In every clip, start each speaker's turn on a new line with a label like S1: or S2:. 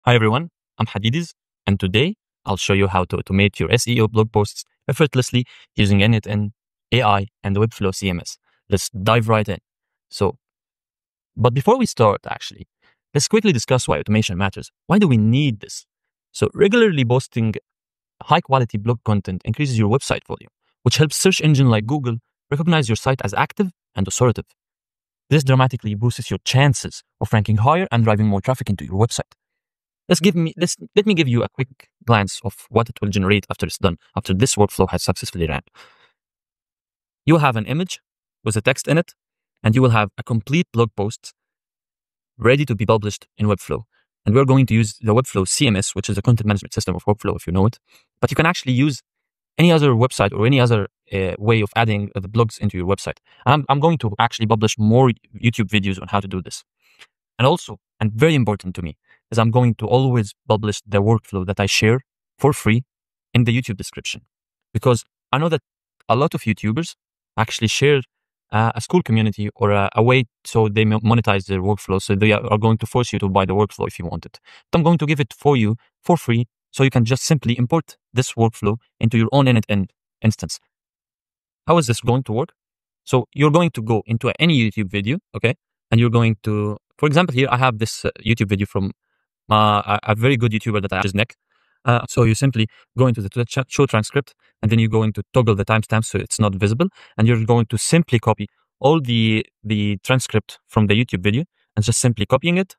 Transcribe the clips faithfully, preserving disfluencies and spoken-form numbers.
S1: Hi everyone, I'm Hadidiz, and today I'll show you how to automate your S E O blog posts effortlessly using n eight n, A I, and Webflow C M S. Let's dive right in. So, but before we start, actually, let's quickly discuss why automation matters. Why do we need this? So, regularly posting high quality blog content increases your website volume, which helps search engine like Google recognize your site as active and authoritative. This dramatically boosts your chances of ranking higher and driving more traffic into your website. Let's give me let's let me give you a quick glance of what it will generate after it's done, after this workflow has successfully ran. You will have an image with a text in it, and you will have a complete blog post ready to be published in Webflow. And we're going to use the Webflow C M S, which is the content management system of Webflow, if you know it. But you can actually use any other website or any other uh, way of adding uh, the blogs into your website. I'm, I'm going to actually publish more YouTube videos on how to do this. And also, and very important to me, is I'm going to always publish the workflow that I share for free in the YouTube description. Because I know that a lot of YouTubers actually share uh, a school community or a, a way so they monetize their workflow. So they are going to force you to buy the workflow if you want it. But I'm going to give it for you for free so you can just simply import this workflow into your own n eight n instance. How is this going to work? So you're going to go into any YouTube video, okay? And you're going to, for example, here I have this uh, YouTube video from uh, a, a very good YouTuber that I is Nick. Uh, so you simply go into the chat, show transcript, and then you're going to toggle the timestamp so it's not visible, and you're going to simply copy all the the transcript from the YouTube video and just simply copying it.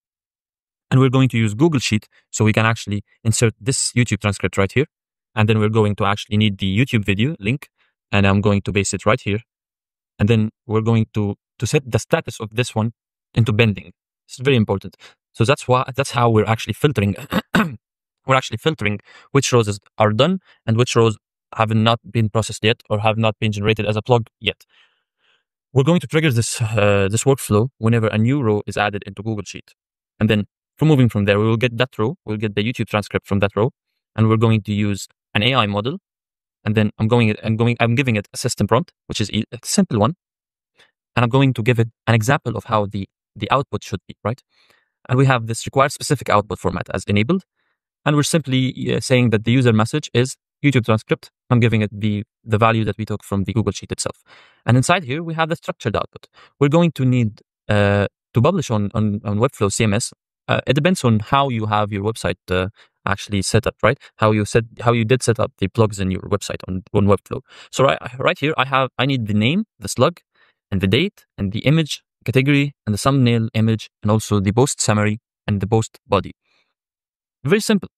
S1: And we're going to use Google Sheet so we can actually insert this YouTube transcript right here. And then we're going to actually need the YouTube video link, and I'm going to paste it right here. And then we're going to to set the status of this one into pending. It's very important. So that's why that's how we're actually filtering. We're actually filtering which rows is, are done and which rows have not been processed yet or have not been generated as a plug yet. We're going to trigger this uh, this workflow whenever a new row is added into Google Sheet, and then from moving from there, we will get that row. We'll get the YouTube transcript from that row, and we're going to use an A I model. And then I'm going, I'm going, I'm giving it a system prompt, which is a simple one, and I'm going to give it an example of how the the output should be, right? And we have this required specific output format as enabled. And we're simply uh, saying that the user message is YouTube transcript. I'm giving it the, the value that we took from the Google Sheet itself. And inside here, we have the structured output. We're going to need uh, to publish on, on, on Webflow C M S. Uh, it depends on how you have your website uh, actually set up, right? How you set, how you did set up the plugs in your website on, on Webflow. So right, right here, I have, I need the name, the slug, and the date, and the image category, and the thumbnail image, and also the post summary and the post body. Very simple.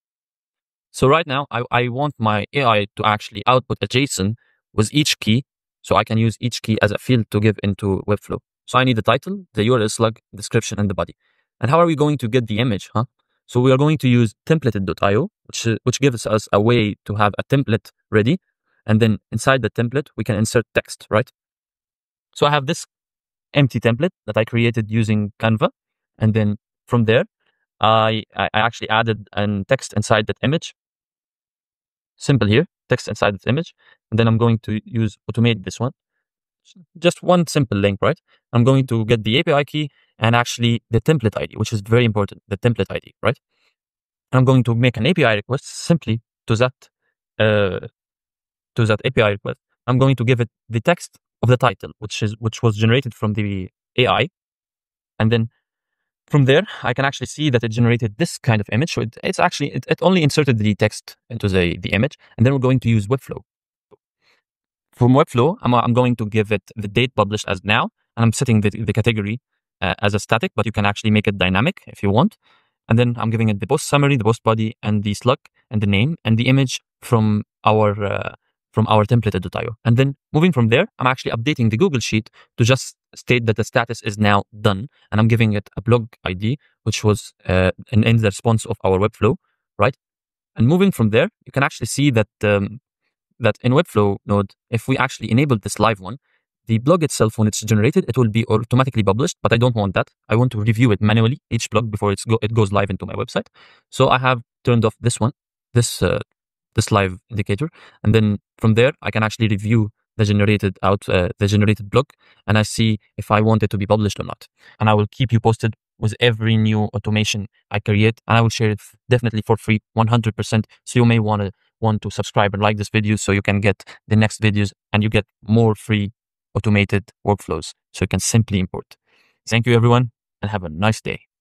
S1: So right now, I, I want my A I to actually output a JSON with each key, so I can use each key as a field to give into Webflow. So I need the title, the U R L slug, description, and the body. And how are we going to get the image, huh? So we are going to use templated dot i o, which, which gives us a way to have a template ready. And then inside the template, we can insert text, right? So I have this empty template that I created using Canva. And then from there, I, I actually added a text inside that image. Simple here, text inside this image. And then I'm going to use automate this one. Just one simple link, right? I'm going to get the A P I key and actually the template I D, which is very important, the template I D, right? I'm going to make an A P I request simply to that, uh, to that A P I request. I'm going to give it the text of the title, which is which was generated from the A I. And then from there, I can actually see that it generated this kind of image. So it, it's actually, it, it only inserted the text into the, the image. And then we're going to use Webflow. From Webflow, I'm, I'm going to give it the date published as now. And I'm setting the, the category uh, as a static, but you can actually make it dynamic if you want. And then I'm giving it the post summary, the post body, and the slug, and the name, and the image from our uh, from our templated dot i o. And then moving from there, I'm actually updating the Google Sheet to just state that the status is now done. And I'm giving it a blog I D, which was uh, in, in the response of our Webflow, right? And moving from there, you can actually see that um, that in Webflow node, if we actually enable this live one, the blog itself, when it's generated, it will be automatically published, but I don't want that. I want to review it manually, each blog, before it's go, it goes live into my website. So I have turned off this one, this uh, this live indicator. And then from there, I can actually review the generated out, uh, the generated blog, and I see if I want it to be published or not. And I will keep you posted with every new automation I create, and I will share it definitely for free, one hundred percent. So you may want to want to subscribe and like this video so you can get the next videos and you get more free automated workflows so you can simply import. Thank you everyone and have a nice day.